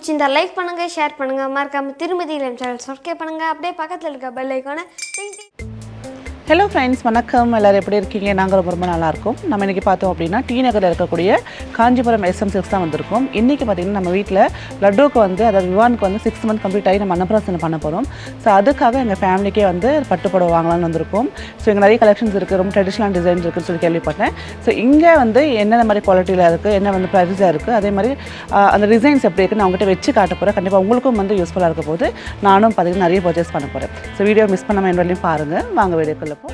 பிடிச்சிருந்தா லைக் பண்ணுங்க, ஷேர் பண்ணுங்க, மறக்காம திருமதி.ILLAM சேனல் சப்ஸ்கிரைப் பண்ணுங்க. அப்படியே பக்கத்துல இருக்க பெல் ஐகானை டிங் டிங். ஹலோ ஃப்ரெண்ட்ஸ், வணக்கம். எல்லோரும் எப்படி இருக்கீங்க? நாங்கள் ரொம்ப நல்லா இருக்கோம். நம்ம இன்றைக்கி பார்த்தோம் அப்படின்னா டி நகரில் இருக்கக்கூடிய காஞ்சிபுரம் SM சில்க்ஸ் தான் வந்திருக்கோம். இன்றைக்கி பார்த்திங்கன்னா நம்ம வீட்டில் லட்டுவுக்கு வந்து, அதாவது விவானுக்கு வந்து 6 மந்த் கம்ப்ளீட் ஆகி நம்ம அன்னப்பிராசனை பண்ண போகிறோம். ஸோ அதுக்காக எங்கள் ஃபேமிலிக்கே வந்து பட்டுப்புடவை வாங்கலாம்னு வந்திருக்கோம். ஸோ இங்கே நிறைய கலெக்ஷன்ஸ் இருக்குது, ரொம்ப ட்ரெடிஷ்னல் டிசைன்ஸ் இருக்குதுன்னு சொல்லி கேள்விப்பட்டேன். ஸோ இங்கே வந்து என்னென்ன மாதிரி குவாலிட்டியில் இருக்குது, என்ன வந்து ப்ரைஸாக இருக்குது, அதே மாதிரி அந்த டிசைன்ஸ் எப்படி இருக்குது நான் உங்கள்கிட்ட வச்சு காட்ட போகிறேன். கண்டிப்பாக உங்களுக்கும் வந்து யூஸ்ஃபுல்லாக இருக்க போது நானும் பார்த்திங்கன்னா நிறைய பர்ச்சேஸ் பண்ண போகிறேன். ஸோ வீடியோ மிஸ் பண்ணாமல் என் வரையும் பாருங்கள். வாங்க வீடியோக்குள்ள போ.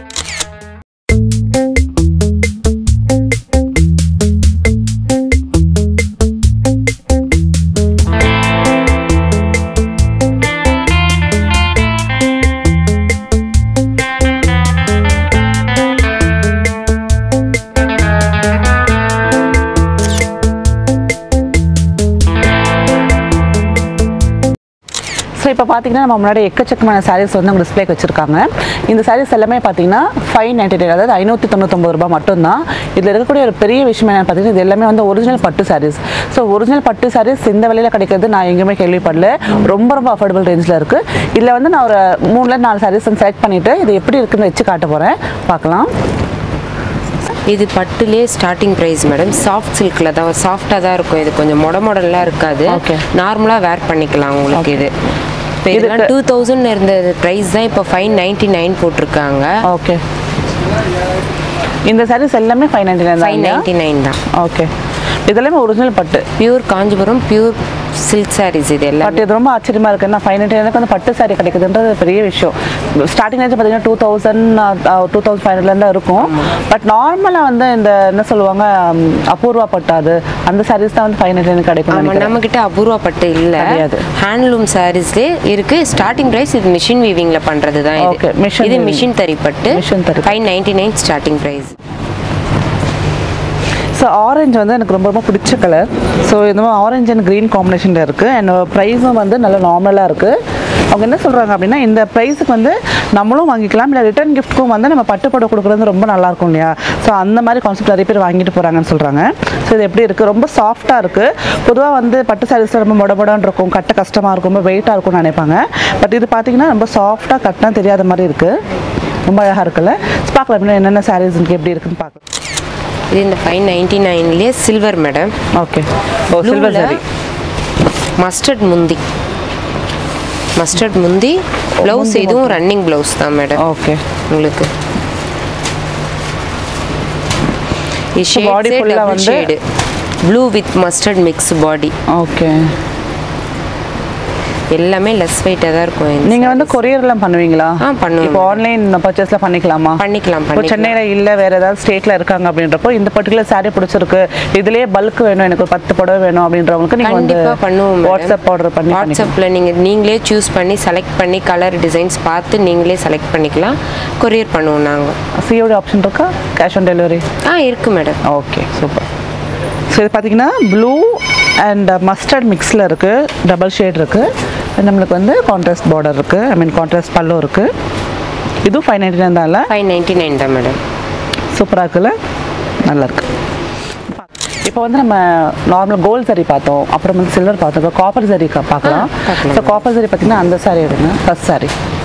ஸோ இப்போ பார்த்தீங்கன்னா நம்ம முன்னாடி எக்கச்சக்கமான சாரீஸ் வந்து அவங்க டிஸ்பிளேக்கு வச்சுருக்காங்க. இந்த சாரீஸ் எல்லாமே பார்த்தீங்கன்னா 599, அதாவது 599 ரூபாய் மட்டும்தான். இதில் இருக்கக்கூடிய ஒரு பெரிய விஷயம் என்னென்னு பார்த்தீங்கன்னா, இது எல்லாமே வந்து ஒரிஜினல் பட்டு சாரீஸ். ஸோ ஒரிஜினல் பட்டு சாரீஸ் இந்த விலையில் கிடைக்கிறது நான் எங்கேயுமே கேள்விப்படல. ரொம்ப அஃபோர்டபுள் ரேஞ்சில் இருக்குது. இதில் வந்து நான் ஒரு 3-4 சாரீஸ் வந்து செலக்ட் பண்ணிவிட்டு இது எப்படி இருக்குன்னு வச்சு காட்ட போகிறேன், பார்க்கலாம். இது பட்டுலே ஸ்டார்டிங் ப்ரைஸ் மேடம். சாஃப்ட் சில்கில் தான், சாஃப்டாக தான் இருக்கும். இது கொஞ்சம் மாடல்லாம் இருக்காது, நார்மலாக வேர் பண்ணிக்கலாம் உங்களுக்கு. இது இப்போ இதெல்லாம் 2000 இருந்த ப்ரைஸ் தான் இப்போ 599 போட்டிருக்காங்க. ஓகே, இந்த சாரீஸ் எல்லாமே 599 தான். ஓகே, இதெல்லாமே ஒரிஜினல் பட்டு, pure Kanchipuram pure silk sarees. இது எல்லாம் பட் இது ரொம்ப ஆச்சரியமா இருக்கு. நான் 599 வந்து பட்டு சாரி கிடைக்குதுன்றது பெரிய விஷயம். ஸ்டார்டிங் ரேஞ்ச் பார்த்தீங்கன்னா 2000-2500 தான் இருக்கும். பட் நார்மலாக வந்து இந்த என்ன சொல்லுவாங்க, அபூர்வா பட்டாது அந்த சாரீஸ் தான் வந்து 599 கிடைக்கும். நம்ம கிட்ட அபூர்வா பட்டு இல்லை, ஹேண்ட்லூம் சாரீஸ்லேயே இருக்கு. ஸ்டார்டிங் ப்ரைஸ் இது மிஷின் வீவிங்ல பண்றது தான். இது மிஷின் தறி பட்டு 599 ஸ்டார்டிங் ப்ரைஸ். ஸோ ஆரஞ்சு வந்து எனக்கு ரொம்ப பிடிச்ச கலர். ஸோ இந்த மாதிரி ஆரஞ்சு அண்ட் க்ரீன் காம்பினேஷனில் இருக்குது. அண்ட் ப்ரைஸும் வந்து நல்ல நார்மலாக இருக்குது. அவங்க என்ன சொல்கிறாங்க அப்படின்னா, இந்த ப்ரைஸுக்கு வந்து நம்மளும் வாங்கிக்கலாம், இல்லை ரிட்டர்ன் கிஃப்ட்க்கும் வந்து நம்ம பட்டுப்படவை கொடுக்குறது ரொம்ப நல்லாயிருக்கும் இல்லையா. ஸோ அந்த மாதிரி கான்செப்ட் நிறைய பேர் வாங்கிட்டு போகிறாங்கன்னு சொல்கிறாங்க. ஸோ இது எப்படி இருக்குது, ரொம்ப சாஃப்டாக இருக்குது. பொதுவாக வந்து பட்டு சாரீஸில் ரொம்ப மொடமொடான்னு இருக்கும், கட்ட கஷ்டமாக இருக்கும், ரொம்ப வெயிட்டாக இருக்கும்னு நினைப்பாங்க. பட் இது பார்த்திங்கன்னா ரொம்ப சாஃப்டாக கட்டினா தெரியாத மாதிரி இருக்குது. ரொம்ப அழகாக இருக்குல்ல. பார்க்கலாம் அப்படின்னா என்னென்ன சாரீஸ் எப்படி இருக்குன்னு பார்க்கலாம். இது இந்த 599லேயே silver madam. Okay, oh silver saree. Mustard முந்தி ப்ளவுஸ். இதுவும் ரன்னிங் ப்ளவுஸ் தான் மேடம். ஓகே, உங்களுக்கு பாடி ஃபுல்லா வந்து blue with mustard mix body. Okay, எல்லாமே லெஸ் வெயிட்டாக தான் இருக்கும். நீங்கள் வந்து கொரியர்லாம் பண்ணுவீங்களா? பண்ணுவோம். இப்போ ஆன்லைன் பர்ச்சேஸில் பண்ணிக்கலாமா? பண்ணிக்கலாம். இப்போ சென்னையில் இல்லை, வேறு ஏதாவது ஸ்டேட்டில் இருக்காங்க அப்படின்றப்போ இந்த பர்டிகுலர் சாரீ பிடிச்சிருக்கு, இதுலேயே பல்க் வேணும், எனக்கு ஒரு 10 புடவை வேணும் அப்படின்றவங்களுக்கு நீங்கள் வந்து பண்ணுவோம். வாட்ஸ்அப் ஆர்டர் பண்ணி, வாட்ஸ்அப்பில் நீங்களே சூஸ் பண்ணி செலக்ட் பண்ணி கலர் டிசைன்ஸ் பார்த்து நீங்களே செலக்ட் பண்ணிக்கலாம். கொரியர் பண்ணுவோம் நாங்கள். சிஓடி ஆப்ஷன் இருக்கா? கேஷ் ஆன் டெலிவரி இருக்குது மேடம். Okay, super. ஸோ இது பார்த்தீங்கன்னா ப்ளூ அண்ட் மஸ்டர்ட் மிக்ஸில் இருக்குது, டபுள் ஷேட் இருக்குது. நம்மளுக்கு வந்து கான்ட்ராஸ்ட் பார்டர் இருக்குது, ஐ மீன் கான்ட்ராஸ்ட் பல்லு இருக்குது. இதுவும் 599 தான் இல்லை? 599 தான் மேடம். சூப்பராக இருக்குல்ல, நல்லாயிருக்கு. இப்போ வந்து நம்ம நார்மல் கோல்டு சாரி பார்த்தோம், அப்புறம் வந்து சில்வர் பார்த்தோம், இப்போ காப்பர் சாரி பார்க்கலாம். ஸோ காப்பர் சாரி பார்த்தீங்கன்னா அந்த சாரி எடுங்க, ஃபர்ஸ்ட் சாரி.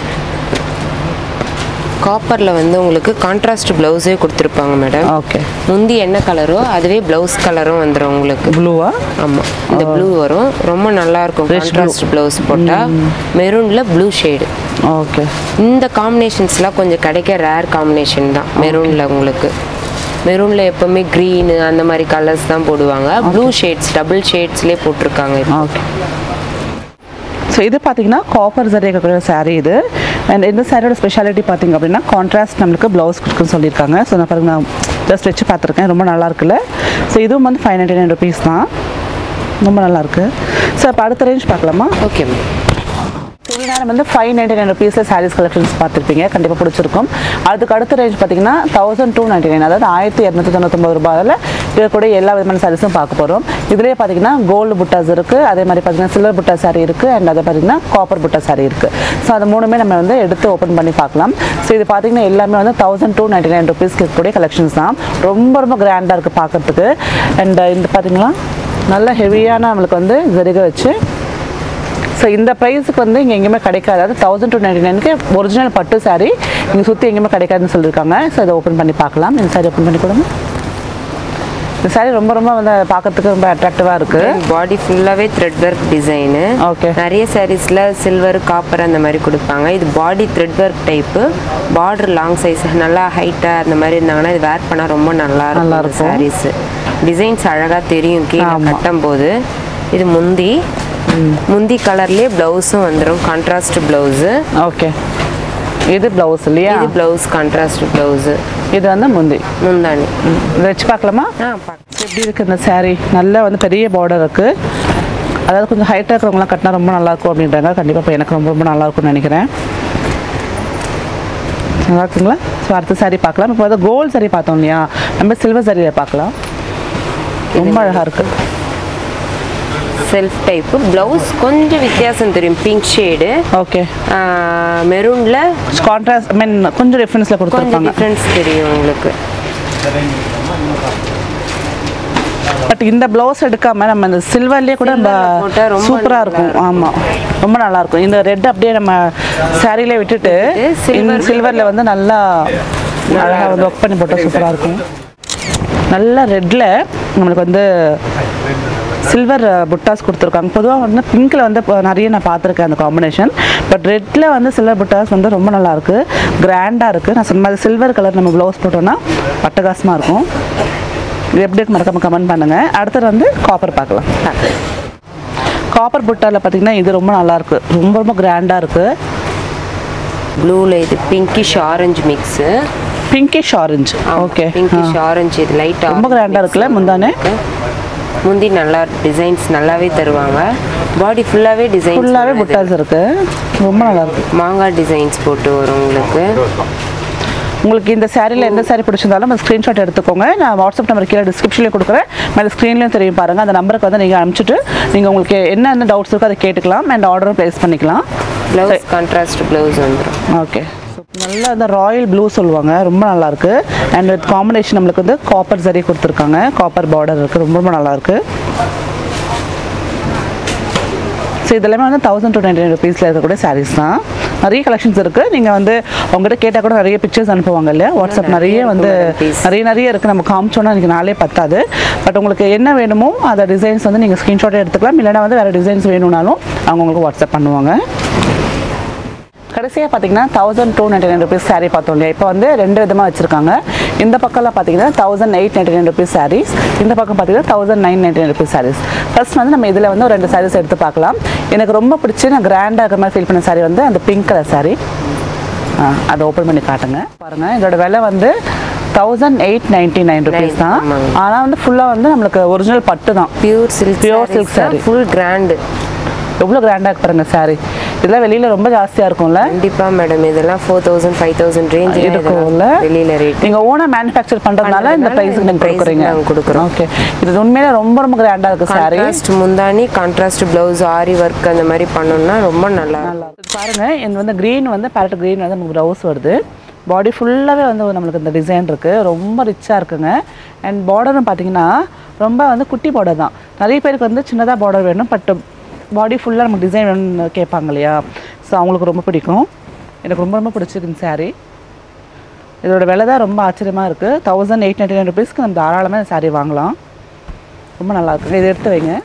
காப்பரில் வந்து உங்களுக்கு கான்ட்ராஸ்ட் ப்ளவுஸே கொடுத்துருப்பாங்க மேடம். ஓகே, முந்தி என்ன கலரோ அதுவே ப்ளவுஸ் கலரும் வந்துடும் உங்களுக்கு. ப்ளூவா? ஆமாம், இந்த ப்ளூ வரும். ரொம்ப நல்லாயிருக்கும் கான்ட்ராஸ்ட் ப்ளவுஸ் போட்டால். மெரூனில் ப்ளூ ஷேடு. ஓகே, இந்த காம்பினேஷன்ஸ்லாம் கொஞ்சம் கிடைக்க ரேர் காம்பினேஷன் தான் மெரூனில். உங்களுக்கு மெரூனில் எப்போவுமே க்ரீனு அந்த மாதிரி கலர்ஸ் தான் போடுவாங்க. ப்ளூ ஷேட்ஸ், டபுள் ஷேட்ஸ்லேயே போட்டிருக்காங்க. ஓகே, ஸோ இது பார்த்தீங்கன்னா காப்பர் சாரி இருக்கக்கூடிய சாரீ இது. அண்ட் இந்த சாரியோட ஸ்பெஷாலிட்டி பார்த்திங்க அப்படின்னா கான்ட்ராஸ்ட் நம்மளுக்கு ப்ளவுஸ் கொடுக்குன்னு சொல்லியிருக்காங்க. ஸோ நான் பாருங்க, நான் ஜஸ்ட் வச்சு பார்த்துருக்கேன், ரொம்ப நல்லா இருக்குல்ல. ஸோ இதுவும் வந்து 599 rupees தான், ரொம்ப நல்லாயிருக்கு. ஸோ இப்போ அடுத்த ரேஞ்ச் பார்க்கலாமா? Okay ma'am. இவ்வளோ நேரம் வந்து 599 rupees சாரீஸ் கலெக்ஷன்ஸ் பார்த்துருப்பீங்க, கண்டிப்பாக பிடிச்சிருக்கும். அதுக்கு அடுத்த ரேஞ்ச் பார்த்தீங்கன்னா 1299, அதாவது 1299 ரூபாயில் இருக்கக்கூடிய எல்லா விதமான சாரீஸும் பார்க்க போகிறோம். இதுலேயே பார்த்தீங்கன்னா கோல்டு புட்டாஸ் இருக்குது, அதே மாதிரி பார்த்தீங்கன்னா சில்வர் புட்டா சாரீ இருக்குது, அண்ட் அதை பார்த்தீங்கன்னா காப்பர் புட்டா சாரீ இருக்குது. ஸோ அது மூணுமே நம்ம வந்து எடுத்து ஓப்பன் பண்ணி பார்க்கலாம். ஸோ இது பார்த்தீங்கன்னா எல்லாமே வந்து 1299 rupees இருக்கக்கூடிய கலெக்ஷன்ஸ் தான். ரொம்ப ரொம்ப கிராண்டாக இருக்குது பார்க்குறதுக்கு. அண்ட் இந்த பார்த்தீங்கன்னா நல்ல ஹெவியான நம்மளுக்கு வந்து ஜரிகை வச்சு ஸோ இந்த ப்ரைஸுக்கு வந்து இங்கே எங்கேயுமே கிடைக்காது. அதாவது 1299க்கு ஒரிஜினல் பட்டு சாரீ இங்கே சுற்றி எங்கேயுமே கிடைக்காதுன்னு சொல்லியிருக்காங்க. ஸோ இதை ஓப்பன் பண்ணி பார்க்கலாம். இந்த சாரீ ஓப்பன் பண்ணி கொடுங்க. இந்த சாரீ ரொம்ப ரொம்ப வந்து பார்க்கறதுக்கு ரொம்ப அட்ராக்டிவாக இருக்குது. பாடி ஃபுல்லாகவே த்ரெட் ஒர்க் டிசைனு. ஓகே. நிறைய சாரீஸில் சில்வர் காப்பர் அந்த மாதிரி கொடுப்பாங்க. இது body thread work type. Border long size நல்லா ஹைட்டாக அந்த மாதிரி இருந்தாங்கன்னா இது வேர் பண்ணால் ரொம்ப நல்லா இருக்கும் சாரீஸு. டிசைன்ஸ் அழகாக தெரியும் கீழே கட்டும் போது. இது முந்தி கலர்லேயே ப்ளவுஸும் வந்துடும், கான்ட்ராஸ்ட் ப்ளவுஸு. ஓகே. இது ப்ளவுஸ் இல்லையா? இது ப்ளவுஸ் கான்ட்ராஸ்ட் ப்ளவுஸு. இது வந்து முந்தானி. இதை வச்சு பார்க்கலாமா? எப்படி இருக்குது இந்த சாரீ? நல்லா வந்து பெரிய பார்டர் இருக்குது. அதாவது கொஞ்சம் ஹைட்டாக இருக்கிறவங்களாம் கட்டினா ரொம்ப நல்லாயிருக்கும் அப்படின்றாங்க. கண்டிப்பாக இப்போ எனக்கு ரொம்ப ரொம்ப நல்லாயிருக்கும்னு நினைக்கிறேன். நல்லா இருக்குங்களா? ஸோ அடுத்த சாரீ பார்க்கலாம். இப்போ வந்து கோல்டு சாரீ பார்த்தோம் இல்லையா, நம்ம சில்வர் சாரியை பார்க்கலாம். ரொம்ப அழகாக இருக்குது. Self type. ப்ளவுஸ் கொஞ்சம் வித்தியாசம் தெரியும், பிங்க் ஷேடு. ஓகே. மெரூனில் கான்ட்ராஸ்ட் ஐ மீன் கொஞ்சம் டிஃப்ரென்ஸில் கொடுத்துருக்காங்க. டிஃப்ரென்ஸ் தெரியும் உங்களுக்கு. பட் இந்த ப்ளவுஸ் எடுக்காமல் நம்ம இந்த சில்வர்லேயே கூட நம்ம சூப்பராக இருக்கும். ஆமாம், ரொம்ப நல்லாயிருக்கும். இந்த ரெட் அப்படியே நம்ம சாரியிலே விட்டுட்டு சில்வரில் வந்து நல்லா அழகாக வந்து ஒர்க் பண்ணி போட்டால் சூப்பராக இருக்கும். நல்லா ரெட்டில் நம்மளுக்கு வந்து சில்வர் புட்டாஸ் கொடுத்துருக்காங்க. பொதுவாக வந்து பிங்க்கில் வந்து நிறைய நான் பார்த்துருக்கேன் அந்த காம்பினேஷன். பட் ரெட்டில் வந்து சில்வர் புட்டாஸ் வந்து ரொம்ப நல்லாயிருக்கு, கிராண்டாக இருக்குது. நான் சொன்ன மாதிரி சில்வர் கலர் நம்ம ப்ளவுஸ் போட்டோன்னா அட்டகாசமாக இருக்கும். இது எப்படி இருக்கு மறக்காம கமெண்ட் பண்ணுங்கள். அடுத்தது வந்து காப்பர் பார்க்கலாம். காப்பர் புட்டாவில் பார்த்தீங்கன்னா இது ரொம்ப நல்லாயிருக்கு, ரொம்ப ரொம்ப கிராண்டாக இருக்குது. ப்ளூவில் இது pinkish orange mix. Pinkish orange. Okay. Pinkish orange இது லைட்டாக ரொம்ப கிராண்டாக இருக்குல்ல. முந்தி நல்லா டிசைன்ஸ் நல்லாவே தருவாங்க. பாடி ஃபுல்லாகவே டிசைன் ஃபுல்லாகவே புட்டாஸ் இருக்குது, ரொம்ப நல்லாயிருக்கு. மாங்காய் டிசைன்ஸ் போட்டு வரும் உங்களுக்கு. உங்களுக்கு இந்த சாரியில் எந்த சாரி பிடிச்சிருந்தாலும் அந்த ஸ்க்ரீன்ஷாட் எடுத்துக்கோங்க. நான் வாட்ஸ்அப் நம்பர் கீழே டிஸ்கிரிப்ஷன்லேயே கொடுக்குறேன், மேலே ஸ்க்ரீன்லேயும் தெரியும் பாருங்கள். அந்த நம்பருக்கு வந்து நீங்கள் அனுப்பிச்சிட்டு நீங்கள் உங்களுக்கு என்னென்ன டவுட்ஸ் இருக்கோ அதை கேட்டுக்கலாம் அண்ட் ஆர்டரும் ப்ளேஸ் பண்ணிக்கலாம். ப்ளவுஸ் கான்ட்ராஸ்ட் ப்ளவுஸ் வந்துடும். ஓகே. நல்லா அந்த ராயல் ப்ளூ சொல்லுவாங்க, ரொம்ப நல்லாயிருக்கு. அண்ட் வித் காம்பினேஷன் நம்மளுக்கு வந்து காப்பர் சரி கொடுத்துருக்காங்க, காப்பர் பார்டர் இருக்குது, ரொம்ப ரொம்ப நல்லாயிருக்கு. ஸோ இதெல்லாமே வந்து 1299 ருபீஸில் இருக்கக்கூடிய சாரீஸ் தான். நிறைய கலெக்ஷன்ஸ் இருக்குது. நீங்கள் வந்து அவங்ககிட்ட கேட்டால் கூட நிறைய பிக்சர்ஸ் அனுப்புவாங்க இல்லையா, வாட்ஸ்அப் நிறைய வந்து நிறைய இருக்குது. நம்ம காமிச்சோன்னா எனக்கு நாளே பத்தாது. பட் உங்களுக்கு என்ன வேணுமோ அந்த டிசைன்ஸ் வந்து நீங்கள் ஸ்க்ரீன்ஷாட்டே எடுத்துக்கலாம். இல்லைனா வந்து வேறு டிசைன்ஸ் வேணும்னாலும் அவங்க உங்களுக்கு வாட்ஸ்அப் பண்ணுவாங்க. கடைசியாக பார்த்தீங்கன்னா 1299 ருபீஸ் சாரீ பார்த்தோம் இல்லையா. இப்போ வந்து ரெண்டு விதமாக வச்சுருக்காங்க. இந்த பக்கம்லாம் பார்த்தீங்கன்னா 1899 ருபீஸ் சாரீஸ், இந்த பக்கம் பார்த்தீங்கன்னா 1999 ருபீஸ் சாரீஸ். ஃபர்ஸ்ட் வந்து நம்ம இதில் வந்து ஒரு 2 சாரீஸ் எடுத்து பார்க்கலாம். எனக்கு ரொம்ப பிடிச்சி நான் கிராண்டாக இருக்கிற மாதிரி ஃபீல் பண்ண சாரீ வந்து அந்த பிங்க் கலர் சாரீ. அதை ஓப்பன் பண்ணி காட்டுங்க பாருங்கள். இதோட விலை வந்து 1899 ருபீஸ் தான். ஆனால் வந்து ஃபுல்லாக வந்து நம்மளுக்கு ஒரிஜினல் பட்டு தான், pure silk saree. Full grand. எவ்வளோ கிராண்டாக இருக்கு பாருங்க சாரீ. இதெல்லாம் வெளியில் ரொம்ப ஜாஸ்தியாக இருக்கும்ல. கண்டிப்பாக மேடம், இதெல்லாம் 4000 5000 ரேஞ்ச் இருக்கும்ல வெளியில் ரேட். நீங்கள் ஓனாக மேனுஃபேக்சர் பண்ணுறதுனால இந்த ப்ரைஸுக்கு நீங்கள் கொடுக்குறோம். ஓகே. இது உண்மையிலே ரொம்ப ரொம்ப கிராண்டாக இருக்குது சாரீ. முந்தானி கான்ட்ராஸ்ட் ப்ளவுஸ் ஆரி ஒர்க் அந்த மாதிரி பண்ணோம்னா ரொம்ப நல்லா பாருங்கள். இது வந்து க்ரீன் வந்து பேரட் க்ரீன் வந்து நமக்கு ப்ளவுஸ் வருது. பாடி ஃபுல்லாகவே வந்து நம்மளுக்கு இந்த டிசைன் இருக்குது, ரொம்ப ரிச்சாக இருக்குங்க. அண்ட் பார்டரும் பார்த்தீங்கன்னா ரொம்ப வந்து குட்டி பார்டர் தான். நிறைய பேருக்கு வந்து சின்னதாக பார்டர் வேணும், பட் பாடி ஃபுல்லாக நமக்கு டிசைன் வேணும்னு கேட்பாங்க இல்லையா. ஸோ அவங்களுக்கு ரொம்ப பிடிக்கும். எனக்கு ரொம்ப ரொம்ப பிடிச்சிருக்கு இந்த சாரீ. இதோட விலை தான் ரொம்ப ஆச்சரியமாக இருக்குது. 1899 ருபீஸ்க்கு நம்ம தாராளமாக இந்த சாரீ வாங்கலாம், ரொம்ப நல்லா இருக்குங்க. இதை எடுத்து வைங்க.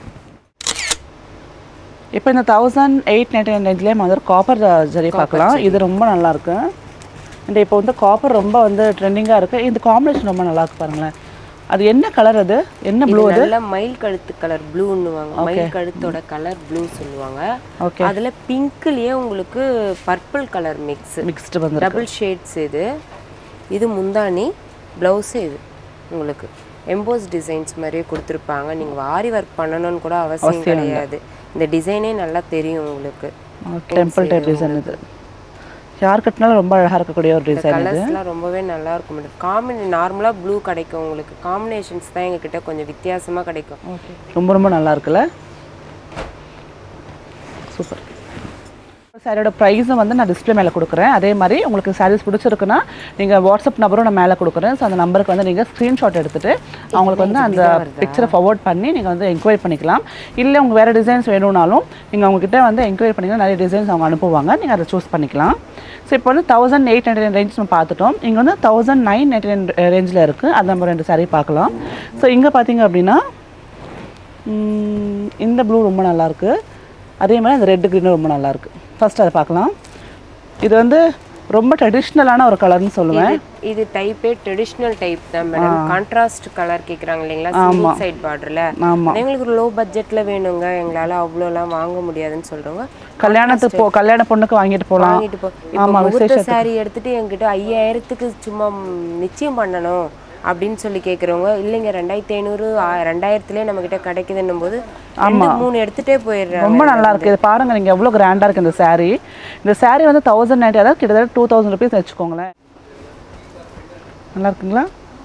இப்போ இந்த 1899 வந்து ஒரு காப்பர் ஜரி பார்க்கலாம். இது ரொம்ப நல்லாயிருக்கு. அண்ட் இப்போ வந்து காப்பர் ரொம்ப வந்து ட்ரெண்டிங்காக இருக்குது. இந்த காம்பினேஷன் ரொம்ப நல்லா இருக்கு பாருங்களேன். அது என்ன கலர், அது என்ன ப்ளூ? அது நல்ல மயில் கழுத்து கலர் ப்ளூன்னுவாங்க. மயில் கழுத்தோட கலர் ப்ளூ சொல்லுவாங்க. ஓகே. அதில் பிங்க்லேயே உங்களுக்கு பர்பிள் கலர் மிக்ஸ்டு வந்து டபுள் ஷேட்ஸ். இது முந்தானி, ப்ளவுஸு. இது உங்களுக்கு எம்போஸ் டிசைன்ஸ் மாதிரியே கொடுத்துருப்பாங்க. நீங்கள் ஆரி ஒர்க் பண்ணணும்னு கூட அவசியம் கிடையாது. இந்த டிசைனே நல்லா தெரியும் உங்களுக்கு. Temple type design. இது யார் கட்டினாலும் ரொம்ப அழகாக இருக்கக்கூடிய ஒரு டிசைன். கலர்ஸ்லாம் ரொம்பவே நல்லா இருக்கும் மேடம். நார்மலாக ப்ளூ கிடைக்கும் உங்களுக்கு, காம்பினேஷன்ஸ் தான் எங்ககிட்ட கொஞ்சம் வித்தியாசமாக கிடைக்கும். ஓகே. ரொம்ப ரொம்ப நல்லா இருக்குல்ல, சூப்பர். சாரியோட ப்ரைஸும் வந்து நான் டிஸ்பிளே மேலே கொடுக்குறேன். அதே மாதிரி உங்களுக்கு சாரீஸ் பிடிச்சிருக்குன்னா நீங்கள் வாட்ஸ்அப் நம்பரும் நான் மேலே கொடுக்குறேன். ஸோ அந்த நம்பருக்கு வந்து நீங்கள் ஸ்க்ரீன்ஷாட் எடுத்துகிட்டு அவங்களுக்கு வந்து அந்த பிக்சரை ஃபார்வர்ட் பண்ணி நீங்கள் வந்து என்கொயரி பண்ணிக்கலாம். இல்லை உங்களுக்கு வேறு டிசைன்ஸ் வேணும்னாலும் நீங்கள் அவங்ககிட்ட வந்து என்கொயரி பண்ணிங்கன்னா நிறைய டிசைன்ஸ் அவங்க அனுப்புவாங்க, நீங்கள் அதை சூஸ் பண்ணிக்கலாம். ஸோ இப்போ வந்து 1899 ரேஞ்ச் நம்ம பார்த்துட்டோம். இங்கே வந்து 1999 ரேஞ்சில் இருக்குது. அது நம்ம 2 சாரீ பார்க்கலாம். ஸோ இங்கே பார்த்தீங்க அப்படின்னா இந்த ப்ளூ ரொம்ப நல்லாயிருக்கு. அதே மாதிரி அந்த ரெட் க்ரீனும் ரொம்ப நல்லாயிருக்கு. ஃபர்ஸ்ட் அதை பார்க்கலாம். இது வந்து ரொம்ப ட்ரெடிஷ்னலான ஒரு கலர்னு சொல்லுவேன். இது டைப்பே ட்ரெடிஷ்னல் டைப் தான் மேடம். கான்ட்ராஸ்ட் கலர் கேட்குறாங்க இல்லைங்களா, சிங்கிள் சைட் பார்டரில். எங்களுக்கு ஒரு லோ பட்ஜெட்டில் வேணுங்க, எங்களால் அவ்வளோலாம் வாங்க முடியாதுன்னு சொல்கிறவங்க கல்யாண பொண்ணுக்கு வாங்கிட்டு போகலாம். முகூர்த்த சாரி எடுத்துகிட்டு என்கிட்ட 5000க்கு சும்மா நிச்சயம் பண்ணணும் அப்படின்னு சொல்லி கேட்குறவங்க, இல்லைங்க 2500 2000லேயே நம்மக்கிட்ட கிடைக்குதுன்னும் போது 2-3 எடுத்துகிட்டே போயிடுறாங்க. ரொம்ப நல்லா இருக்குது. இது பாருங்கள், நீங்கள் எவ்வளோ கிராண்டாக இருக்குது இந்த சாரீ. இந்த சாரீ வந்து 1090, அதாவது கிட்டத்தட்ட 2000 ருபீஸ் வச்சுக்கோங்களேன். நல்லா இருக்குங்களா?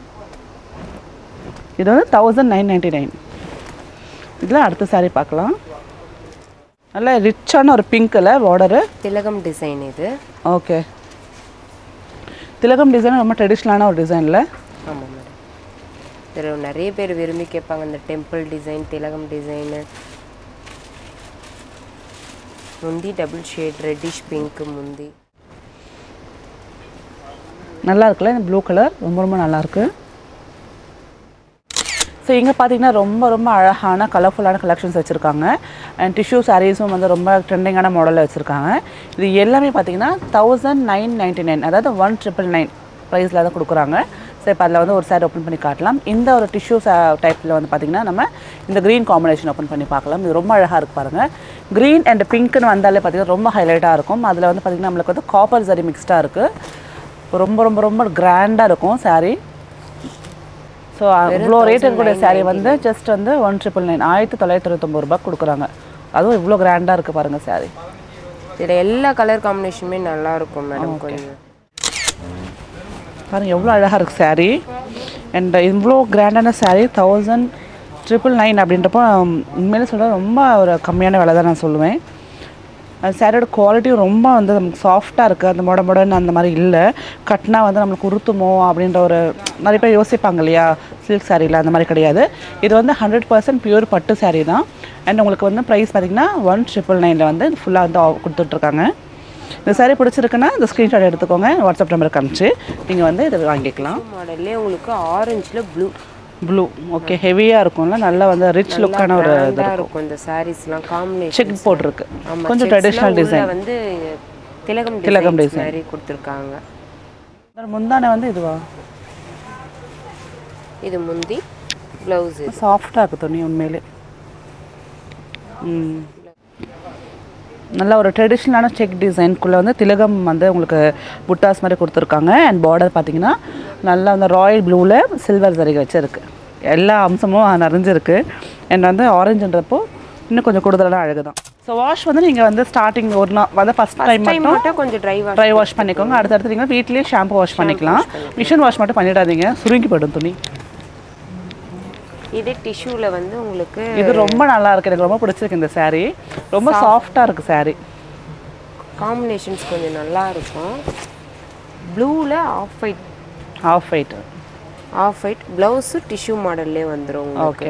இது வந்து 1999. இதில் அடுத்த சாரீ பார்க்கலாம். நல்லா ரிச்சான ஒரு பிங்க்கில் பார்டரு, திலகம் டிசைன். இது ஓகே, திலகம் டிசைன் ரொம்ப ட்ரெடிஷ்னலான ஒரு டிசைனில். ஆமாம் மேடம். இதில் நிறைய பேர் விரும்பி கேட்பாங்க இந்த டெம்பிள் டிசைன், திலகம் டிசைனு. முந்தி டபுள் ஷேட் ரெட்டிஷ் பிங்க் முந்தி. நல்லா இருக்குல்ல இந்த ப்ளூ கலர், ரொம்ப ரொம்ப நல்லாயிருக்கு. ஸோ இங்கே பார்த்தீங்கன்னா ரொம்ப ரொம்ப அழகான கலர்ஃபுல்லான கலெக்ஷன்ஸ் வச்சுருக்காங்க. அண்ட் டிஷ்யூ சாரீஸும் வந்து ரொம்ப ட்ரெண்டிங்கான மாடலில் வச்சுருக்காங்க. இது எல்லாமே பார்த்தீங்கன்னா 1999, அதாவது 1999 ப்ரைஸில் தான் கொடுக்குறாங்க. ஸோ இப்போ அதில் வந்து ஒரு சாரி ஓப்பன் பண்ணி காட்டலாம். இந்த ஒரு டிஷ்யூ டைப்பில் வந்து பார்த்திங்கன்னா நம்ம இந்த க்ரீன் காம்பினேஷன் ஓப்பன் பண்ணி பார்க்கலாம். இது ரொம்ப அழகாக இருக்குது பாருங்கள். க்ரீன் அண்ட் பிங்க்னு வந்தாலே பார்த்திங்கன்னா ரொம்ப ஹைலைட்டாக இருக்கும். அதில் வந்து பார்த்திங்கன்னா நம்மளுக்கு வந்து காப்பர் சரி மிக்ஸ்டாக இருக்குது. ரொம்ப ரொம்ப ரொம்ப கிராண்டாக இருக்கும் சாரீ. ஸோ இவ்வளோ ரேட் இருக்கக்கூடிய சாரீ வந்து ஜஸ்ட் வந்து 1999, 1999 ரூபாய் கொடுக்குறாங்க. அதுவும் இவ்வளோ கிராண்டாக இருக்குது பாருங்கள் சாரீ. இதில் எல்லா கலர் காம்பினேஷனுமே நல்லாயிருக்கும் மேடம். கொஞ்சம் பாருங்கள் எவ்வளோ அழகாக இருக்குது சாரீ. அண்ட் இவ்வளோ கிராண்டான சாரீ 1999 அப்படின்றப்போ உண்மையிலே சொல்ல ரொம்ப ஒரு கம்மியான விலை தான் நான் சொல்லுவேன். அது சாரியோட குவாலிட்டியும் ரொம்ப வந்து நமக்கு சாஃப்டாக இருக்குது. அந்த மொடன்னு அந்த மாதிரி இல்லை. கட்டினா வந்து நம்மளுக்கு உறுத்துமோ அப்படின்ற ஒரு நிறைய பேர் யோசிப்பாங்க இல்லையா சில்க் சாரியில், அந்த மாதிரி கிடையாது. இது வந்து 100% பியூர் பட்டு சாரீ தான். அண்ட் உங்களுக்கு வந்து ப்ரைஸ் பார்த்திங்கன்னா 1999 வந்து ஃபுல்லாக வந்து கொடுத்துட்ருக்காங்க. இந்த சாரீ பிடிச்சிருக்குன்னா இந்த ஸ்க்ரீன்ஷாட் எடுத்துக்கோங்க, வாட்ஸ்அப் நம்பருக்கு அனுப்பிச்சு நீங்கள் வந்து இதை வாங்கிக்கலாம். மாடல்லே உங்களுக்கு ஆரஞ்சில் ப்ளூ ஓகே, ஹெவியாக இருக்கும்ல, நல்லா வந்து ரிச் லுக்கான ஒரு இது இருக்கும். இந்த சாரீஸ்லாம் காம்பினேஷன் செக் போட்டிருக்கு, கொஞ்சம் ட்ரெடிஷ்னல் டிசைன் வந்து திலகம் டிசைன் மாதிரி கொடுத்துருக்காங்க. முந்தானை வந்து இதுவா, இது முந்தி, ப்ளவுஸ் சாஃப்டாக இருக்குது துணி உண்மையிலே. நல்ல ஒரு ட்ரெடிஷ்னலான செக் டிசைனுக்குள்ளே வந்து திலகம் வந்து உங்களுக்கு புட்டாஸ் மாதிரி கொடுத்துருக்காங்க. அண்ட் பார்டர் பார்த்தீங்கன்னா நல்லா அந்த ராயல் ப்ளூவில் சில்வர் சரிகை வச்சுருக்கு. எல்லா அம்சமும் நிறைஞ்சிருக்கு. அண்ட் வந்து ஆரஞ்சுன்றப்போ இன்னும் கொஞ்சம் கூடுதலான அழகு தான். ஸோ வாஷ் வந்து நீங்கள் வந்து ஸ்டார்டிங் ஒரு நாள் வந்து ஃபஸ்ட் டைம் மட்டும் கொஞ்சம் ட்ரை வாஷ் பண்ணிக்கோங்க. அடுத்தடுத்து நீங்கள் வீட்லேயே ஷாம்பு வாஷ் பண்ணிக்கலாம். மிஷின் வாஷ் மட்டும் பண்ணிடாதீங்க, சுருங்கி போய்டும் துணி. இது டிஷ்யூவில் வந்து உங்களுக்கு இது ரொம்ப நல்லா இருக்குது, எனக்கு ரொம்ப பிடிச்சிருக்கு இந்த சாரீ. ரொம்ப சாஃப்டாக இருக்குது சாரீ. காம்பினேஷன்ஸ் கொஞ்சம் நல்லா இருக்கும். ப்ளூவில் ஆஃப் ஒயிட் ப்ளவுஸு டிஷ்யூ மாடல்லே வந்துடும். ஓகே,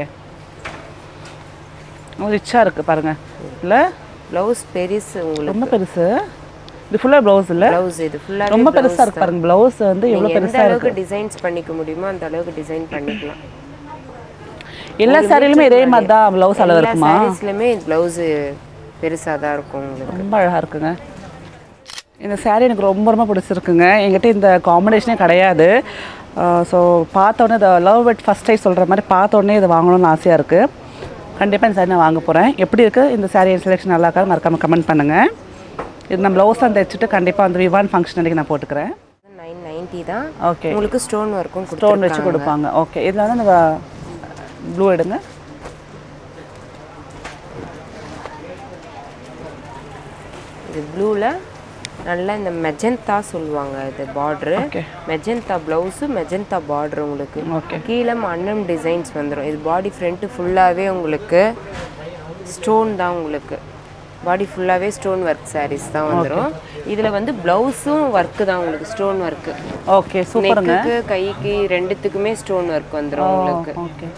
ரிச்சாக இருக்குது பாருங்கள். இல்லை ப்ளவுஸ் பெருசு, உங்களுக்கு ரொம்ப பெருசு. இது ஃபுல்லாக ப்ளவுஸ் இல்லை, ப்ளவுஸ் இது ஃபுல்லாக ரொம்ப பெருசாக இருக்குது பாருங்கள். ப்ளவுஸ் வந்து எவ்வளோ பெருசாக அளவுக்கு டிசைன்ஸ் பண்ணிக்க முடியுமோ அந்த அளவுக்கு டிசைன் பண்ணிக்கலாம். எல்லா சாரிலுமே இதே மாதிரி தான் ப்ளவுஸ் அளவு இருக்குமா? சாரீஸ்லையுமே ப்ளவுஸ் பெருசாக தான் இருக்கும் உங்களுக்கு. ரொம்ப அழகாக இருக்குங்க இந்த சாரீ. எனக்கு ரொம்ப ரொம்ப பிடிச்சிருக்குங்க. என்கிட்ட இந்த காம்பினேஷனே கிடையாது. ஸோ பார்த்தோன்னே இந்த லவ் இட் ஃபஸ்ட் டைம் சொல்கிற மாதிரி பார்த்தோன்னே இதை வாங்கணும்னு ஆசையாக இருக்குது. கண்டிப்பாக இந்த சாரீ நான் வாங்க போகிறேன். எப்படி இருக்குது இந்த சாரீ செலெக்ஷன் நல்லா இருக்கா மறக்காமல் கமெண்ட் பண்ணுங்கள். இது நான் ப்ளவுஸ் தான் தைச்சிட்டு கண்டிப்பாக அந்த விவான் ஃபங்க்ஷன் அன்றைக்கி நான் போட்டுக்கிறேன். 990 தான். ஓகே, உங்களுக்கு ஸ்டோன் ஒர்க்கும் ஸ்டோன் வச்சு கொடுப்பாங்க. ஓகே, இதில் வந்து இந்த ப்ளூ எடுங்க. இது ப்ளூவில் நல்லா இந்த மெஜந்தா சொல்லுவாங்க. இது border magenta blouse, magenta border உங்களுக்கு. ஓகே, கீழே அன்னம் டிசைன்ஸ் வந்துடும். இது பாடி ஃப்ரண்ட்டு ஃபுல்லாகவே உங்களுக்கு ஸ்டோன் தான் உங்களுக்கு. பாடி ஃபுல்லாவே ஸ்டோன் ஒர்க் sarees தான் வந்துரும். இதுல வந்து ப்ளவுஸும் ஒர்க் தான் உங்களுக்கு ஸ்டோன் ஒர்க். ஓகே சூப்பருங்க. நெக்குக்கு கைக்கு ரெண்டுத்துக்குமே ஸ்டோன் ஒர்க் வந்துரும் உங்களுக்கு. ஓகே.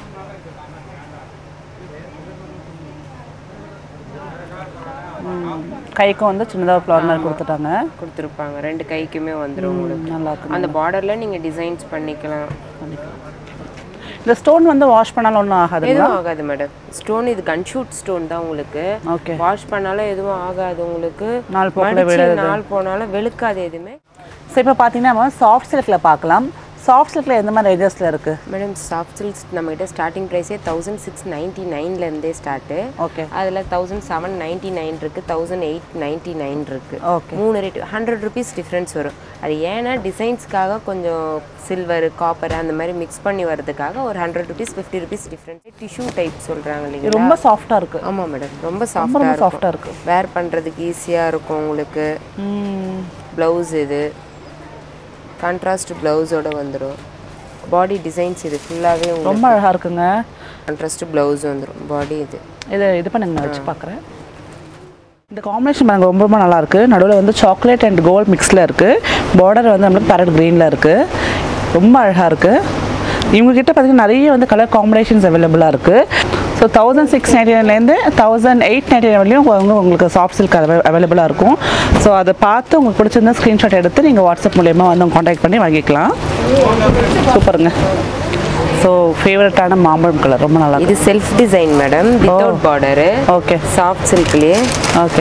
கைக்கும் வந்து சின்னதாக ஃப்ளவர் மாதிரி கொடுத்துருப்பாங்க. ரெண்டு கைக்குமே வந்துரும் உங்களுக்கு. நல்லா இருக்கு. அந்த பார்டர்ல நீங்க டிசைன்ஸ் பண்ணிக்கலாம். இந்த ஸ்டோன் வந்து வாஷ் பண்ணாலும் ஒன்றும் ஆகாது? எதுவும் ஆகாது மேடம். ஸ்டோன் இது கன்ஷூட் ஸ்டோன் தான் உங்களுக்கு. ஓகே. வாஷ் பண்ணாலும் எதுவும் ஆகாது உங்களுக்கு. நாள் போனாலும் வெளுக்காது எதுவுமே. சரி இப்போ பார்த்தீங்கன்னா சாஃப்ட் சில்கில் பார்க்கலாம். சாஃப்ட் சில்கில் எந்த மாதிரி ரேஞ்சஸில் இருக்குது மேடம்? சாஃப்ட் சில்க்ஸ் நம்மகிட்ட ஸ்டார்டிங் ப்ரைஸே 1699லேருந்தே ஸ்டார்ட்டு. ஓகே. அதில் 1799 இருக்குது, 1899 இருக்குது. ஓகே. 3 ரேட் 100 rupees டிஃப்ரென்ஸ் வரும். அது ஏன்னா டிசைன்ஸ்க்காக கொஞ்சம் சில்வர் காப்பர் அந்த மாதிரி மிக்ஸ் பண்ணி வரதுக்காக ஒரு 100 rupees 50 rupees difference. Tissue type சொல்கிறாங்க இல்லைங்களா? ரொம்ப சாஃப்டாக இருக்குது. ஆமாம் மேடம், ரொம்ப சாஃப்டாக இருக்குது. வேர் பண்ணுறதுக்கு ஈஸியாக இருக்கும் உங்களுக்கு. ப்ளவுஸ் இது கான்ட்ராஸ்ட் ப்ளவுஸோட வந்துடும். பாடி டிசைன்ஸ் இது ஃபுல்லாகவே ரொம்ப அழகாக இருக்குங்க. கான்ட்ராஸ்ட் ப்ளவுஸ் வந்துடும். பாடி இது பண்ணுங்க, நான் வச்சு பார்க்குறேன். இந்த காம்பினேஷன் பாருங்க, ரொம்ப ரொம்ப நல்லாயிருக்கு. நடுவில் வந்து சாக்லேட் அண்ட் கோல்ட் மிக்ஸில் இருக்குது. பார்டர் வந்து நம்மளுக்கு பேரட் க்ரீனில் இருக்குது. ரொம்ப அழகாக இருக்குது. இவங்ககிட்ட பார்த்திங்கன்னா நிறைய வந்து கலர் காம்பினேஷன்ஸ் அவைலபிளாக இருக்குது. ஸோ 1699லேருந்து 1899 வரையும் உங்களுக்கு சாஃப்ட் சில்க் அவைலபிளாக இருக்கும். ஸோ அதை பார்த்து உங்களுக்கு பிடிச்சிருந்தா ஸ்க்ரீன்ஷாட் எடுத்து நீங்கள் வாட்ஸ்அப் மூலயமா வந்து காண்டாக்ட் பண்ணி வாங்கிக்கலாம். சூப்பருங்க. ஸோ ஃபேவரட்டான மாம்பழம் கலர் ரொம்ப நல்லா. இது self design madam, without border. Okay. Soft சில்க்லேயே. ஓகே.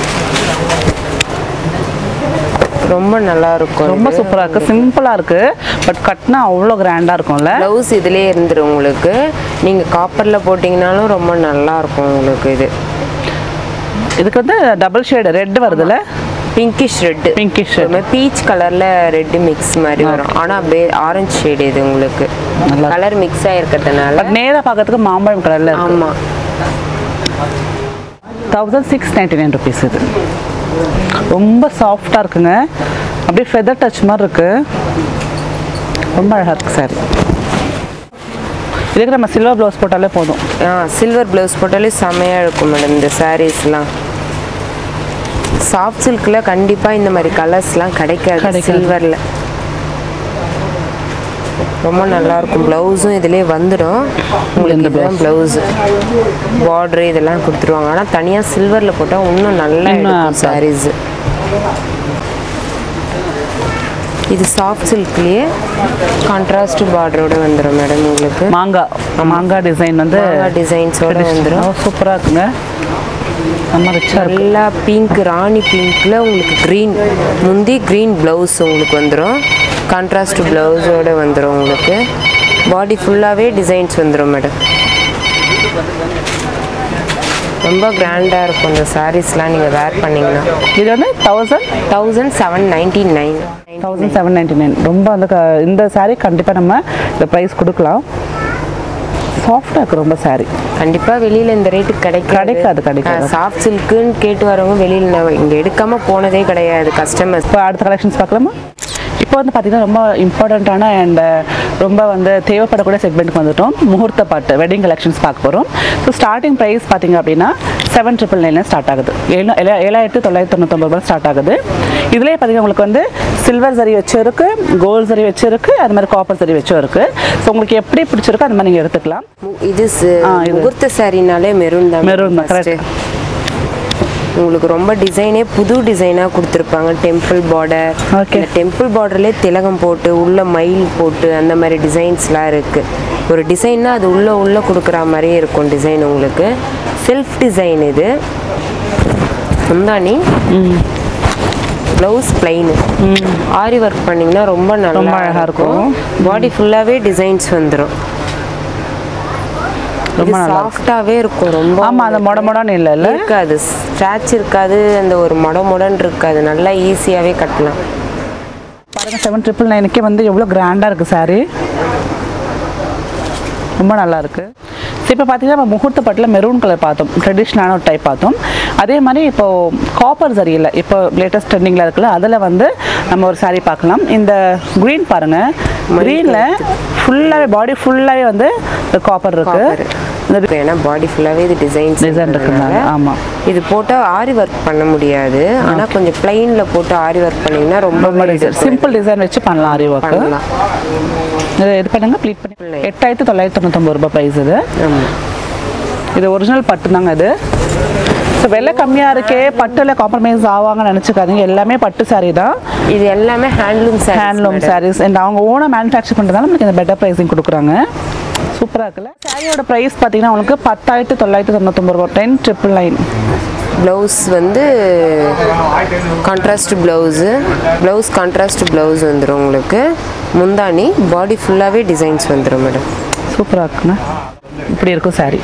ரொம்ப நல்லா இருக்கும். ரொம்ப சூப்பராக இருக்குது. சிம்பிளாக இருக்குது, பட் கட்டினா அவ்வளோ கிராண்டாக இருக்கும்ல. ப்ளவுஸ் இதுலேயே இருந்துடும் உங்களுக்கு. நீங்கள் காப்பரில் போட்டிங்கனாலும் ரொம்ப நல்லா இருக்கும் உங்களுக்கு. இதுக்கு வந்து டபுள் ஷேடு ரெட் வருதுல்ல? Pinkish red. பிங்கிஷ் பீச் கலரில் ரெட் மிக்ஸ் மாதிரி வரும். ஆனால் ஆரஞ்சு ஷேடு இது உங்களுக்கு. கலர் மிக்ஸ் ஆகிருக்கிறதுனால பட் நேராக பார்க்கறதுக்கு மாம்பழம் கலரில். ஆமாம். 1699 rupees இது. ரொம்ப சாஃப்டாக இருக்குங்க. அப்படியே ஃபெதர் டச் மாதிரி இருக்குது. ரொம்ப அழகாக இருக்குது சாரி. இதுக்கு நம்ம சில்வர் ப்ளவுஸ் போட்டாலே போதும். சில்வர் ப்ளவுஸ் போட்டாலே செம்மையாக இருக்கும் மேடம் இந்த சாரீஸ்லாம். சாஃப்ட் சில்கில் கண்டிப்பாக இந்த மாதிரி கலர்ஸ்லாம் கிடைக்காது சில்வரில். ரொம்ப நல்லாயிருக்கும். ப்ளவுஸும் இதிலே வந்துடும் உங்களுக்கு. இதுதான் ப்ளவுஸு, பார்ட்ரு இதெல்லாம் கொடுத்துருவாங்க. ஆனால் தனியாக சில்வரில் போட்டால் இன்னும் நல்லா இருக்கும் சாரீஸு. இது சாஃப்ட் சில்க்லேயே கான்ட்ராஸ்ட் பார்டரோட வந்துடும் மேடம் உங்களுக்கு. மாங்காய் டிசைன் வந்து டிசைன்ஸோட வந்துடும். சூப்பராக இருக்குங்க. நல்லா பிங்க், ராணி பிங்க்கில் உங்களுக்கு க்ரீன் முந்தி, க்ரீன் ப்ளவுஸ் உங்களுக்கு வந்துடும். கான்ட்ராஸ்ட் ப்ளவுஸோடு வந்துடும் உங்களுக்கு. பாடி ஃபுல்லாகவே டிசைன்ஸ் வந்துடும் மேடம். ரொம்ப கிராண்டாக இருக்கும் இந்த சாரீஸ்லாம் நீங்கள் வேர் பண்ணிங்கன்னா. இது வந்து 1799. 1799 ரொம்ப அந்த இந்த சாரீ கண்டிப்பாக நம்ம இந்த ப்ரைஸ் கொடுக்கலாம். சாஃப்டாக இருக்குது ரொம்ப சாரீ. கண்டிப்பாக வெளியில் இந்த ரேட்டுக்கு கிடைக்காது. சாஃப்ட் சில்க்குன்னு கேட்டு வரவங்க வெளியில் நான் இங்கே எடுக்காமல் போனதே கிடையாது கஸ்டமர்ஸ். இப்போ அடுத்த கலெக்ஷன்ஸ் பார்க்கலாமா? இப்போ வந்து பார்த்திங்கன்னா ரொம்ப இம்பார்ட்டண்ட்டான அண்ட் ரொம்ப வந்து தேவைப்படக்கூடிய செக்மெண்ட்டுக்கு வந்துட்டோம். முகூர்த்த பாட்டு வெட்டிங் கலெக்ஷன்ஸ் பார்க்க போகிறோம். ஸோ ஸ்டார்டிங் ப்ரைஸ் பார்த்திங்க அப்படின்னா 7999 ஸ்டார்ட் ஆகுது. 7999 ஸ்டார்ட் ஆகுது. இதுலேயே பார்த்திங்கன்னா உங்களுக்கு வந்து சில்வர் சரி வச்சு இருக்குது, கோல்டு சரி வச்சு இருக்குது, அது மாதிரி காப்பர் சரி வச்சும் இருக்குது. ஸோ உங்களுக்கு எப்படி பிடிச்சிருக்கோ அந்த மாதிரி நீங்கள் எடுத்துக்கலாம். இது முகூர்த்த சாரினாலே மெரூன் தான். மெரூன் தான் கரெக்ட். உங்களுக்கு ரொம்ப டிசைனே புது டிசைனாக கொடுத்துருப்பாங்க. டெம்பிள் பார்டர், இந்த டெம்பிள் பார்டர்லேயே திலகம் போட்டு உள்ள மயில் போட்டு அந்த மாதிரி டிசைன்ஸ்லாம் இருக்குது. ஒரு டிசைன்னா அது உள்ள கொடுக்குற மாதிரியே இருக்கும் டிசைன் உங்களுக்கு. செல்ஃப் டிசைன் இது. முந்தானி, ப்ளவுஸ் பிளைன், ஆரி ஒர்க் பண்ணிங்கன்னா ரொம்ப நல்லா அழகாக இருக்கும். பாடி ஃபுல்லாகவே டிசைன்ஸ் வந்துடும். ரொம்ப சாஃப்டாகவே இருக்கும். ரொம்ப ஆமாம், அந்த மொடன்னு இல்லை இருக்காது, ஸ்க்ராட்ச் இருக்காது, அந்த ஒரு மொடன்னு இருக்காது. நல்லா ஈஸியாகவே கட்டலாம். பாருங்கள் 7999க்கே வந்து எவ்வளோ கிராண்டாக இருக்குது சாரீ. ரொம்ப நல்லா இருக்குது. ஸோ இப்போ பார்த்தீங்கன்னா நம்ம முகூர்த்த பட்டில் மெரூன் கலர் பார்த்தோம், ட்ரெடிஷ்னலான ஒரு டைப் பார்த்தோம். அதே மாதிரி இப்போது காப்பர் சரியில் இப்போ லேட்டஸ்ட் ட்ரெண்டிங்கில் இருக்குல்ல, அதில் வந்து நம்ம ஒரு சாரீ பார்க்கலாம். இந்த க்ரீன் பாருங்கள், க்ரீனில் ஃபுல்லாகவே பாடி ஃபுல்லாகவே வந்து காப்பர் இருக்குது. ஏன்னா பாடி ஃபுல்லாகவே இது டிசைன் இருக்குனால. ஆமாம், இது போட்டால் ஆரி ஒர்க் பண்ண முடியாது. ஆனால் கொஞ்சம் பிளைனில் போட்டு ஆரி ஒர்க் பண்ணிங்கன்னா ரொம்ப சிம்பிள் டிசைன் வச்சு பண்ணலாம். ஆரி ஒர்க் பண்ணலாம். இது பண்ணுங்க, ப்ளீட் பண்ணி 8999 ரூபாய் ப்ரைஸ் இது. இது ஒரிஜினல் பட்டு தாங்க இது. ஸோ விலை கம்மியாக இருக்கே, பட்டில் காம்ப்ரமைஸ் ஆவாங்கன்னு நினச்சிக்காதீங்க. எல்லாமே பட்டு சாரீ தான். இது எல்லாமே ஹேண்ட்லூம் சாரீஸ். அண்ட் அவங்க ஓனாக மேனுஃபேக்சர் பண்ணுறதால நமக்கு இந்த பெட்டர் ப்ரைஸிங் கொடுக்குறாங்க. சூப்பராக இருக்குல்ல. சாரியோட ப்ரைஸ் பார்த்தீங்கன்னா உங்களுக்கு 10,999 ரூபா. 10,999. ப்ளவுஸ் வந்து கான்ட்ராஸ்ட் ப்ளவுஸ் வந்துடும் உங்களுக்கு. முந்தானி பாடி ஃபுல்லாகவே டிசைன்ஸ் வந்துடும் மேடம். சூப்பராக இருக்குண்ணா. இப்படி இருக்கும் சாரீ.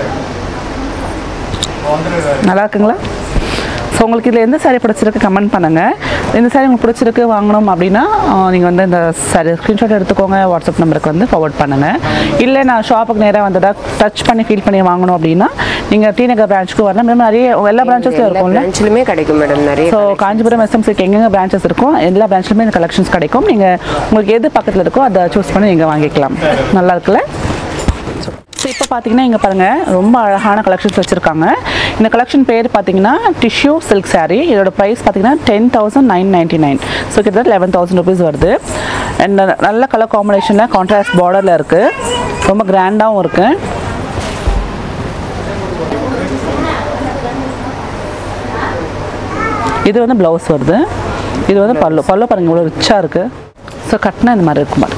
நல்லா இருக்குங்களா? ஸோ உங்களுக்கு இதில் எந்த சாரீ பிடிச்சிருக்கு கமெண்ட் பண்ணுங்கள். இந்த சாரீ உங்களுக்கு பிடிச்சிருக்கு வாங்கணும் அப்படின்னா நீங்கள் வந்து இந்த சாரீ ஸ்க்ரீன்ஷாட் எடுத்துக்கோங்க, வாட்ஸ்அப் நம்பருக்கு வந்து ஃபார்வர்ட் பண்ணுங்கள். இல்லை நான் ஷாப்புக்கு நேராக வந்ததாக டச் பண்ணி ஃபீல் பண்ணி வாங்கணும் அப்படின்னா நீங்கள் டி நகர் பிரான்ச்சுக்கு வரலாம். மேடம் நிறைய எல்லா பிரான்ச்சஸும் இருக்கும்ல? பிரான்ச்லையுமே கிடைக்கும் மேடம் நிறைய. ஸோ காஞ்சிபுரம் எஸ்எம்சிக்கு எங்கெங்கே பிரான்ச்சஸ் இருக்கும், எல்லா பிரான்ச்லையுமே இந்த கலெக்ஷன்ஸ் கிடைக்கும். நீங்கள் உங்களுக்கு எது பக்கத்தில் இருக்கோ அதை சூஸ் பண்ணி நீங்கள் வாங்கிக்கலாம். நல்லா இருக்குல்ல? ஸோ இப்போ பார்த்தீங்கன்னா இங்கே பாருங்கள், ரொம்ப அழகான கலெக்ஷன்ஸ் வச்சுருக்காங்க. இந்த கலெக்ஷன் பேர் பார்த்தீங்கன்னா டிஷ்யூ சில்க் சாரீ. இதோட ப்ரைஸ் பார்த்தீங்கன்னா 10,999. ஸோ கிட்டத்தட்ட 11,000 rupees வருது. அண்ட் நல்ல கலர் காம்பினேஷனில் கான்ட்ராஸ்ட் பார்டரில் இருக்குது. ரொம்ப கிராண்டாகவும் இருக்குது. இது வந்து ப்ளவுஸ் வருது. இது வந்து பல்லு பாருங்கள் இவ்வளோ ரிச்சாக இருக்குது. ஸோ கட்டினா இந்த மாதிரி இருக்கும் பாருங்கள்.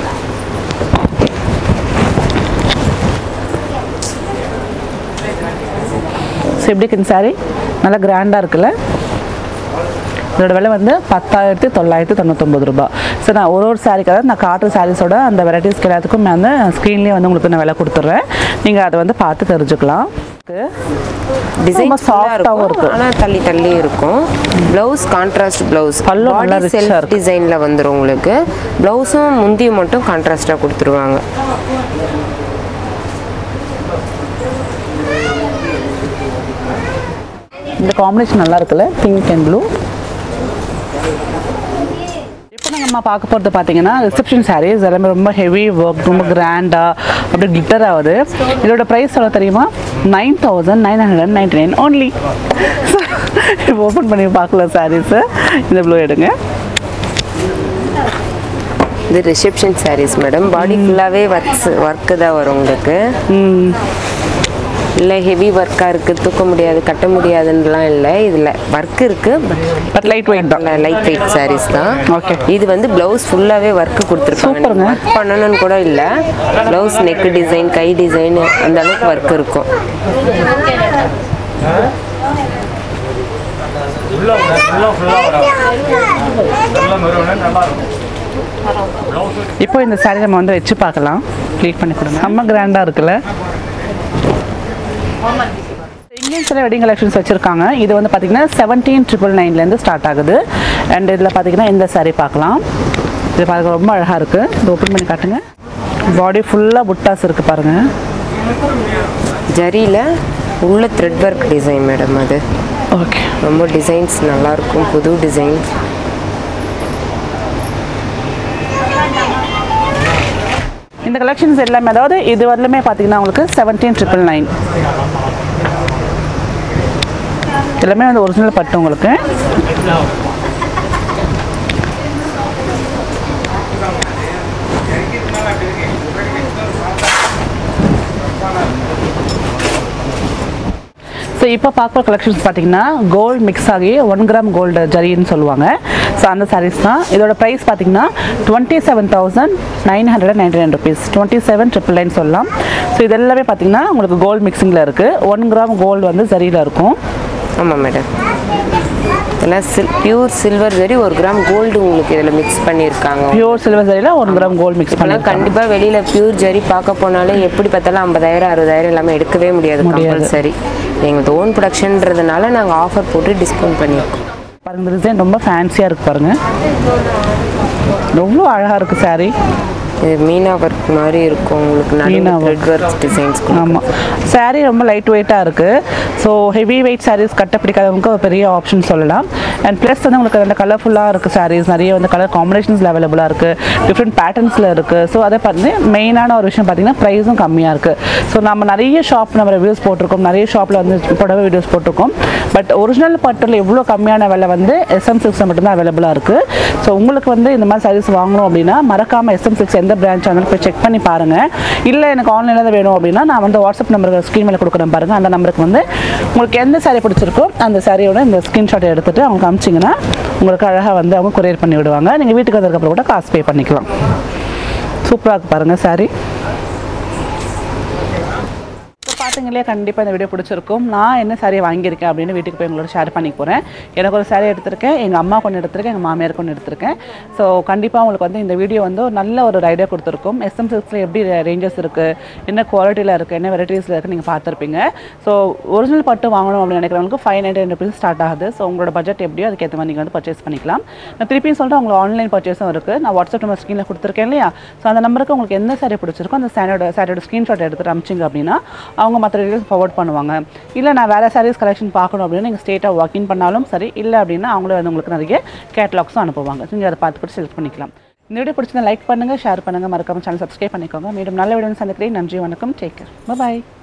ஸோ எப்படி இருக்கு இந்த சாரீ? நல்லா கிராண்டாக இருக்குல்ல? இதோட விலை வந்து 10,999 ரூபாய். ஸோ நான் ஒரு சாரீக்காக நான் காட்டுற சாரீஸோட அந்த வெரைட்டிஸ்க்கு எல்லாத்துக்கும் நான் வந்து ஸ்க்ரீன்லேயே வந்து உங்களுக்கு நான் விலை கொடுத்துட்றேன். நீங்கள் அதை வந்து பார்த்து தெரிஞ்சுக்கலாம். டிசைன் சாஃப்டாகவும் இருக்கும், ஆனால் தள்ளி இருக்கும். ப்ளவுஸ் கான்ட்ராஸ்ட் ப்ளவுஸ், பல்லு நல்லா ரிச்சா இருக்கு. டிசைனில் வந்துடும் உங்களுக்கு. ப்ளவுஸும் முந்தியும் மட்டும் கான்ட்ராஸ்டாக கொடுத்துருவாங்க. இந்த காம்பினேஷன் நல்லா இருக்குல்ல, பிங்க் அண்ட் ப்ளூ. இப்போ நம்ம பார்க்க போகிறது பார்த்தீங்கன்னா ரிசப்ஷன் சாரீஸ். எல்லாமே ரொம்ப ஹெவி ஒர்க், ரொம்ப கிராண்டாக அப்படி கிளிட்டர் ஆகுது. இதோட ப்ரைஸ் எவ்வளோ தெரியுமா? 9,999 ஓன்லி. இப்போ ஓப்பன் பண்ணி பார்க்கலாம் சாரீஸு. இந்த ப்ளூ எடுங்க. இது ரிசப்ஷன் சாரீஸ் மேடம். பாடி ஃபுல்லாகவே ஒர்க்கு தான் வரும் உங்களுக்கு. இல்லை ஹெவி ஒர்க்காக இருக்குது, தூக்க முடியாது, கட்ட முடியாதுன்னெலாம் இல்லை. இதில் ஒர்க் இருக்குது, பட் லைட் வெயிட் தான். லைட் வெயிட் சாரீஸ் தான். ஓகே. இது வந்து ப்ளவுஸ் ஃபுல்லாகவே ஒர்க்கு கொடுத்துருப்பாங்க. ஒர்க் பண்ணணும்னு கூட இல்லை. ப்ளவுஸ் நெக் டிசைன், கை டிசைன் அந்த அளவுக்கு ஒர்க் இருக்கும். இப்போ இந்த சாரீ நம்ம வந்து வச்சு பார்க்கலாம். க்ளீன் பண்ணி கொடுங்க. செம்ம கிராண்டாக இருக்குல்ல? இந்தியன் சில வெட்டிங் கலெக்ஷன்ஸ் வச்சுருக்காங்க. இது வந்து பார்த்தீங்கன்னா 17,999 ஸ்டார்ட் ஆகுது. அண்ட் இதில் பார்த்தீங்கன்னா இந்த சாரீ பார்க்கலாம். இது பார்க்க ரொம்ப அழகாக இருக்குது. இது ஓப்பன் பண்ணி காட்டுங்க. பாடி ஃபுல்லாக புட்டாஸ் இருக்குது பாருங்கள். ஜரியில் உள்ள த்ரெட் ஒர்க் டிசைன் மேடம். அது ஓகே, ரொம்ப டிசைன்ஸ் நல்லாயிருக்கும், புது டிசைன்ஸ். இந்த கலெக்ஷன்ஸ் எல்லாமே அதாவது இது வரலுமே பார்த்தீங்கன்னா உங்களுக்கு 17,999. எல்லாமே வந்து ஒரிஜினல் பட்டு உங்களுக்கு. ஸோ இப்போ பார்க்குற கலெக்ஷன்ஸ் பார்த்தீங்கன்னா கோல்டு மிக்ஸ் ஆகி 1 கிராம் கோல்டு ஜரின்னு சொல்லுவாங்க. ஸோ அந்த சாரீஸ் தான். இதோட ப்ரைஸ் பார்த்தீங்கன்னா 27,999 rupees. 27,999 சொல்லலாம். ஸோ இது எல்லாமே பார்த்தீங்கன்னா உங்களுக்கு கோல்டு மிக்சிங்கில் இருக்குது. 1 கிராம் கோல்டு வந்து ஜரியில் இருக்கும். ஆமாம் மேடம். இதெல்லாம் pure silver zari, 1 gram gold உங்களுக்கு இதில் மிக்ஸ் பண்ணியிருக்காங்க. பியூர் சில்வர் ஜரியில் 1 கிராம் கோல்டு மிக்ஸ் பண்ணலாம். கண்டிப்பாக வெளியில் பியூர் ஜரி பார்க்க போனாலே எப்படி பார்த்தாலும் 50,000 60,000 எல்லாமே எடுக்கவே முடியாது. சரி, எங்களுக்கு ஓன் ப்ரொடக்ஷன்றதுனால நாங்கள் ஆஃபர் போட்டு டிஸ்கவுண்ட் பண்ணியிருக்கோம். பாருங்கள், இந்த டிசைன் ரொம்ப ஃபேன்சியாக இருக்குது பாருங்கள். எவ்வளோ அழகாக இருக்குது சாரீ. இது மீனா ஒர்க் மாதிரி இருக்கும் உங்களுக்கு. Meena thread work designs. ஆமாம், சாரீ ரொம்ப லைட் வெயிட்டாக இருக்குது. ஸோ ஹெவி வெயிட் சாரீஸ் கட்ட பிடிக்காதவங்களுக்கு ஒரு பெரிய ஆப்ஷன் சொல்லலாம். அண்ட் ப்ளஸ் வந்து உங்களுக்கு அந்த கலர்ஃபுல்லாக இருக்குது சாரீஸ், நிறைய வந்து கலர் காம்பினேஷன்ஸில் அவைலபிளாக இருக்குது, டிஃப்ரெண்ட் பேட்டர்ன்ஸில் இருக்குது. ஸோ அதை பார்த்து மெயினான ஒரு விஷயம் பார்த்திங்கன்னா ப்ரைஸும் கம்மியாக இருக்குது. ஸோ நம்ம நிறைய ஷாப் நம்ம ரிவ்யூஸ் போட்டிருக்கோம், நிறைய ஷாப்பில் வந்து புடவை வீடியோஸ் போட்டிருக்கோம். பட் ஒரிஜினல் பட்டில் எவ்வளோ கம்மியான விலை வந்து SM சில்க்ஸில் மட்டும்தான் அவைலபிளாக இருக்குது. ஸோ உங்களுக்கு வந்து இந்த மாதிரி சாரீஸ் வாங்கணும் அப்படின்னா மறக்காமல் SM சில்க்ஸ் எந்த பிரான்ச் ஆனாலும் போய் செக் பண்ணி பாருங்கள். இல்லை எனக்கு ஆன்லைனில் தான் வேணும் அப்படின்னா நான் வந்து வாட்ஸ்அப் நம்பருக்கு ஸ்க்ரீன் மேலே கொடுக்குறேன் பாருங்கள். அந்த நம்பருக்கு வந்து உங்களுக்கு எந்த சாரீ பிடிச்சிருக்கோ அந்த சாரியோட இந்த ஸ்க்ரீன்ஷாட்டை எடுத்துகிட்டு அவங்க அனுப்பிச்சிங்கன்னா உங்களுக்கு அழகாக வந்து அவங்க கொரியர் பண்ணி விடுவாங்க. நீங்கள் வீட்டுக்கு வந்ததுக்கப்புறம் கூட காசு பே பண்ணிக்கலாம். சூப்பராக இருக்குது பாருங்கள் சாரீ. பார்த்தீங்களே, கண்டிப்பாக இந்த வீடியோ பிடிச்சிருக்கும். நான் என்ன சாரியை வாங்கியிருக்கேன் அப்படின்னு வீட்டுக்கு போய் உங்களோட ஷேர் பண்ணி போகிறேன். எனக்கு ஒரு சாரீ எடுத்திருக்கேன், எங்கள் அம்மா கொண்டு எடுத்திருக்கேன், எங்கள் மாமியார் கொண்டு எடுத்திருக்கேன். ஸோ கண்டிப்பாக உங்களுக்கு வந்து இந்த வீடியோ வந்து நல்ல ஒரு ஐடியா கொடுத்துருக்கும். SM சில்க்ஸில் எப்படி ரேஞ்சஸ் இருக்குது, என்ன குவாலிட்டியில் இருக்குது, என்ன வெரைட்டிஸில் இருக்குது நீங்கள் பார்த்துருப்பீங்க. ஸோ ஒரிஜினல் பட்டு வாங்கணும் அப்படின்னு நினைக்கிறவங்களுக்கு 599 rupees ஸ்டார்ட் ஆகுது. ஸோ உங்களோட பட்ஜெட் எப்படியோ அதுக்கேற்ற மாதிரி நீங்கள் வந்து பர்ச்சேஸ் பண்ணிக்கலாம். நான் திருப்பியும் சொல்லிட்டு உங்களுக்கு ஆன்லைன் பர்ச்சேஸும் இருக்குது. நான் வாட்ஸ்அப் நம்பர் ஸ்க்ரீனில் கொடுத்துருக்கேன் இல்லையா? ஸோ அந்த நம்பருக்கு உங்களுக்கு எந்த சாரீ பிடிச்சிருக்கோ அந்த சாரியோட ஸ்க்ரீன்ஷாட் எடுத்துகிட்டு அனுப்பிச்சிங்க அப்படின்னா அவங்க மற்ற டீட்டெயில்ஸ் ஃபார்வர்ட் பண்ணுவாங்க. இல்லை நான் வேறு சாரீஸ் கலெக்ஷன் பார்க்கணும் அப்படின்னா நீங்கள் ஸ்ட்ரெயிட்டாக வாக்கின் பண்ணாலும் சரி, இல்லை அப்படின்னா அவங்களே வந்து உங்களுக்கு நிறைய கேட்லாக்ஸும் அனுப்புவாங்க. நீங்கள் அதை பார்த்துக்கிட்டு செலக்ட் பண்ணிக்கலாம். இந்த வீடியோ பிடிச்சிருந்தா லைக் பண்ணுங்கள், ஷேர் பண்ணுங்கள், மறக்காம சேனல் சப்ஸ்கிரைப் பண்ணிக்கோங்க. மீண்டும் நல்ல வீடியோ சந்திக்கிறேன். நன்றி, வணக்கம், டேக் கேர், பாய்.